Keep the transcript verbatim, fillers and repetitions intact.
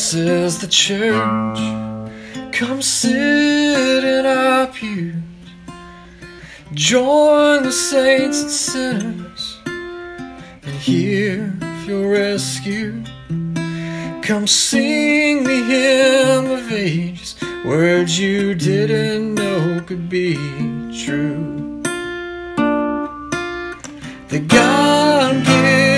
This is the church. Come sit in our pews. Join the saints and sinners and hear if you're rescued. Come sing the hymn of ages, words you didn't know could be true. That God gives